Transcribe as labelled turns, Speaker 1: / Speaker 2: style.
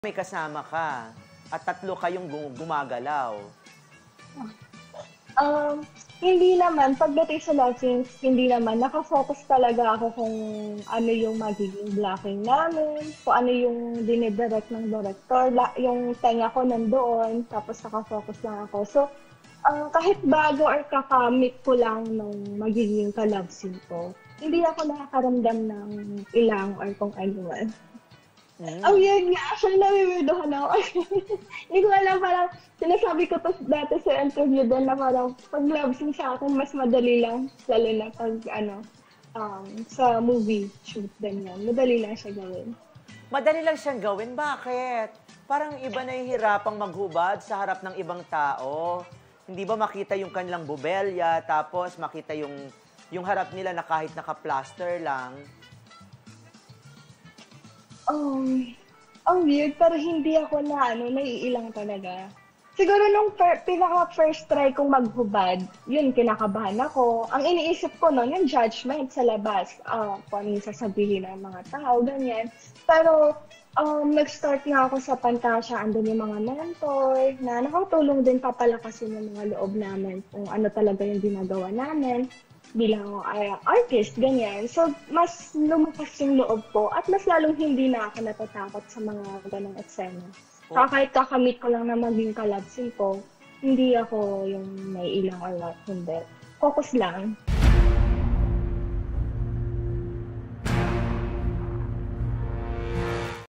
Speaker 1: May kasama ka at tatlo kayong gumagalaw.
Speaker 2: Hindi naman. Pagdating sa love scenes, hindi naman. Naka-focus talaga ako kung ano yung magiging blocking namin, kung ano yung dinidirect ng director, yung tenga ko nandoon, tapos naka-focus lang ako. So, kahit bago or kakamit ko lang ng magiging ka-love scene ko, hindi ako nakakaramdam ng ilang or kung ano man. Yun nga. Actually, nami-weirdohan ako. Hindi ko alam, parang sinasabi ko to dati sa interview din na parang pag love scene sa akin, mas madali lang. Lalo na pag, sa movie shoot din yan. Madali lang siya gawin.
Speaker 1: Madali lang siyang gawin? Bakit? Parang iba na yung hirapang maghubad sa harap ng ibang tao. Hindi ba makita yung kanilang bubelya, tapos makita yung harap nila na kahit naka-plaster lang?
Speaker 2: Ang weird, pero hindi ako naiilang talaga. Siguro nung pinaka-first try kong maghubad, yun, kinakabahan ako. Ang iniisip ko nun, yung judgment sa labas. Kung ano yung sasabihin ng mga tao, ganyan. Pero, nag-start nga ako sa Pantasya, andun yung mga mentor, na nakatulong din papalakasin yung mga loob namin kung ano talaga yung ginagawa namin bilang artist, ganyan. So, mas lumakas yung loob ko at mas lalong hindi na ako natatakot sa mga ganong eksena.
Speaker 1: Oh.
Speaker 2: Kahit kakamit ko lang na maging ka-love scene ko, hindi ako yung naiilang or what, hindi. Focus lang.